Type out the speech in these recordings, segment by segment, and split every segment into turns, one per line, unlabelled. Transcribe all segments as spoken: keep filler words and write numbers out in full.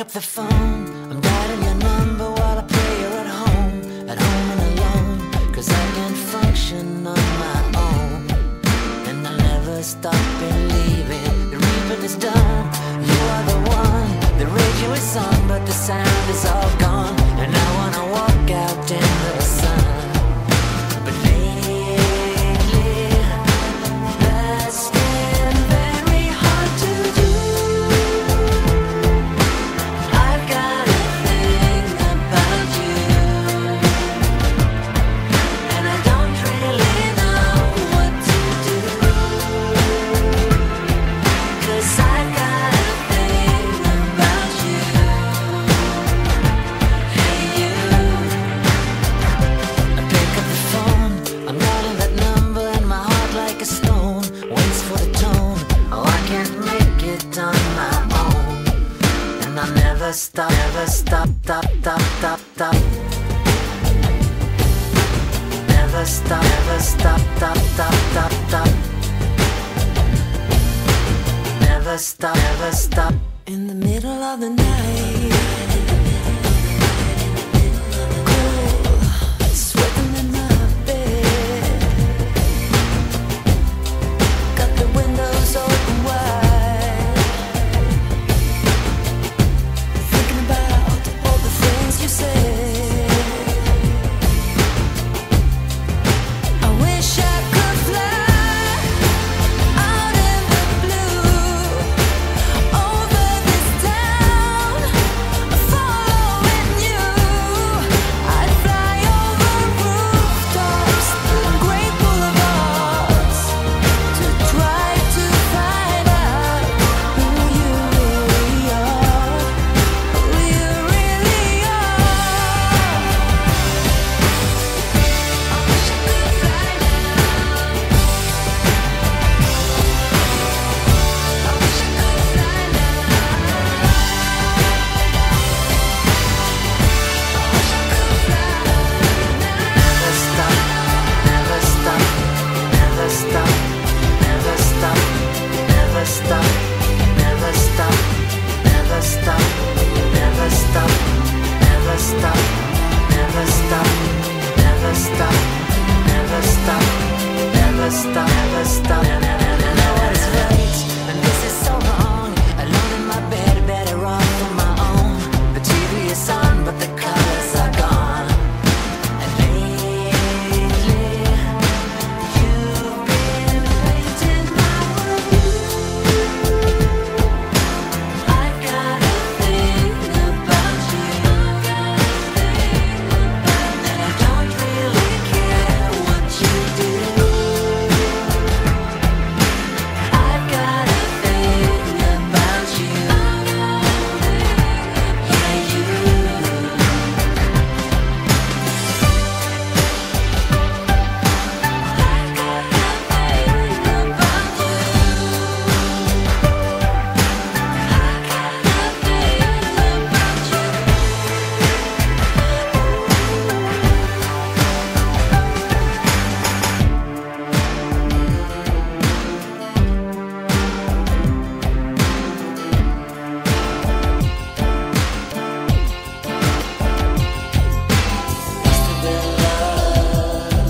up the phone, I'm dialing your number while I pray you're at home, at home and alone, cause I can't function on my own. And I'll never stop believing the reaping is done. You are the one, the radio is on, but the sound is all gone. And I wanna walk out in the sun. But lately, that's been very hard to do. I've got a thing about you, and I don't really know what to do, 'cause I've got a thing about you. Hey you, I pick up the phone, I'm dialing that number and my heart like a stone waits for the tone. Oh, I can't make it on my own. And I'll never stop, never stop, stop, stop, stop, stop. Never stop, never stop, stop, stop, stop, stop. Never stop, never stop. In the middle of the night, cool, sweating in my bed, got the windows open wide, thinking about all the things you said. I wish I could fly out in the blue over this town, following you. I'd fly over rooftops and great boulevards to try to find out who you really are, who you really are. I wish I could fly now. I wish I could fly now. I wish I could fly now. Never stop, never stop, never stop, never stop, never stop, never stop, never stop, never stop, never stop, never stop, never stop, never stop, never stop, never stop. I know what's right, and this is so wrong. Alone in my bed, better off on my own. The T V is on, but the colors are gone. And lately, you've been painting my room. I've got a thing about you, and I don't really care what you do. I've got a thing about you. Yeah, you. I've got a thing about you. I've got a thing about you. Must have been love,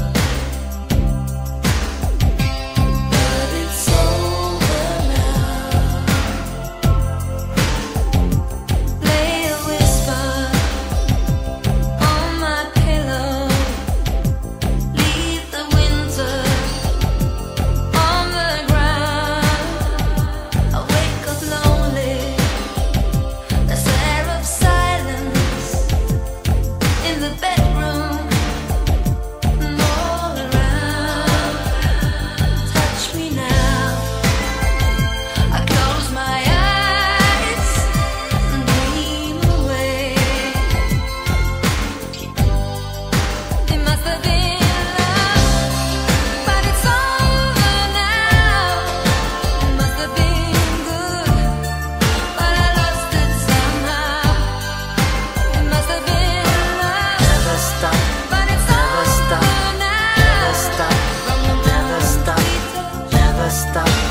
but it's over now. Lay a whisper on my pillow, leave the winter on the ground. I wake up lonely, there's air of silence in the bedroom and all around. Touch me now. I close my eyes and dream away. It must have been love, but it's over now. It must have been good, but I lost it somehow. It must have been love. Never stop, but it's never over stop, now. Never stop, never stop, never stop.